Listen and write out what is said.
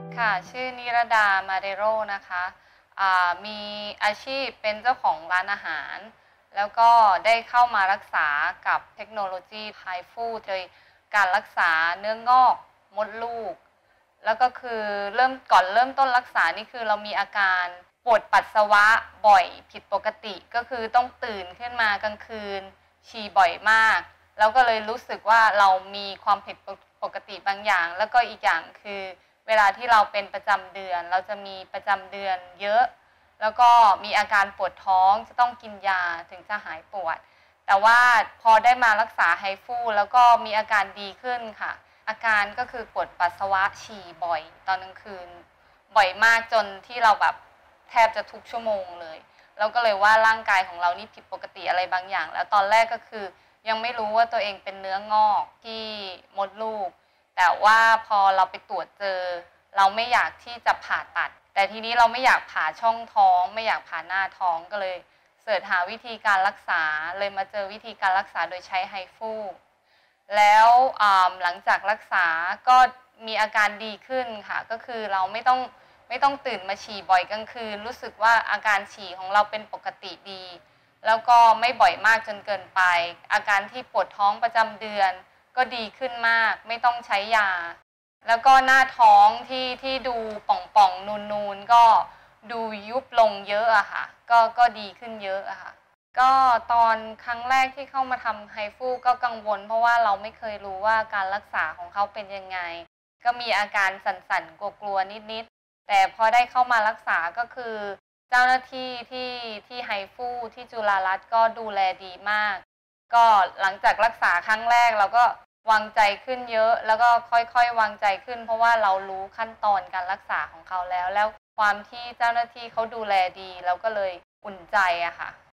ค่ะชื่อนิรดามาเดโรนะคะมีอาชีพเป็นเจ้าของร้านอาหารแล้วก็ได้เข้ามารักษากับเทคโนโลยีไฮฟูโดยการรักษาเนื้องอกมดลูกแล้วก็คือเริ่มต้นรักษานี่คือเรามีอาการปวดปัสสาวะบ่อยผิดปกติก็คือต้องตื่นขึ้นมากลางคืนฉี่บ่อยมากแล้วก็เลยรู้สึกว่าเรามีความผิดปกติบางอย่างแล้วก็อีกอย่างคือเวลาที่เราเป็นประจำเดือนเราจะมีประจำเดือนเยอะแล้วก็มีอาการปวดท้องจะต้องกินยาถึงจะหายปวดแต่ว่าพอได้มารักษาไฮฟูแล้วก็มีอาการดีขึ้นค่ะอาการก็คือปวดปัสสาวะฉี่บ่อยตอนกลางคืนบ่อยมากจนที่เราแบบแทบจะทุกชั่วโมงเลยเราก็เลยว่าร่างกายของเรานี่ผิดปกติอะไรบางอย่างแล้วตอนแรกก็คือยังไม่รู้ว่าตัวเองเป็นเนื้องอกที่มดลูกแต่ว่าพอเราไปตรวจเจอเราไม่อยากที่จะผ่าตัดแต่ทีนี้เราไม่อยากผ่าช่องท้องไม่อยากผ่าหน้าท้องก็เลยเสิร์ชหาวิธีการรักษาเลยมาเจอวิธีการรักษาโดยใช้ไฮฟูแล้วหลังจากรักษาก็มีอาการดีขึ้นค่ะก็คือเราไม่ต้องตื่นมาฉี่บ่อยกลางคืนรู้สึกว่าอาการฉี่ของเราเป็นปกติดีแล้วก็ไม่บ่อยมากจนเกินไปอาการที่ปวดท้องประจำเดือนก็ดีขึ้นมากไม่ต้องใช้ยาแล้วก็หน้าท้องที่ดูป่องๆนูนๆก็ดูยุบลงเยอะอะค่ะก็ดีขึ้นเยอะอะค่ะก็ตอนครั้งแรกที่เข้ามาทำไฮฟูก็กังวลเพราะว่าเราไม่เคยรู้ว่าการรักษาของเขาเป็นยังไงก็มีอาการสั่นๆกลัวๆนิดๆแต่พอได้เข้ามารักษาก็คือเจ้าหน้าที่ที่ไฮฟูที่จุฬารัตน์ก็ดูแลดีมากก็หลังจากรักษาครั้งแรกเราก็วางใจขึ้นเยอะแล้วก็ค่อยๆวางใจขึ้นเพราะว่าเรารู้ขั้นตอนการรักษาของเขาแล้วความที่เจ้าหน้าที่เขาดูแลดีเราก็เลยอุ่นใจอะค่ะ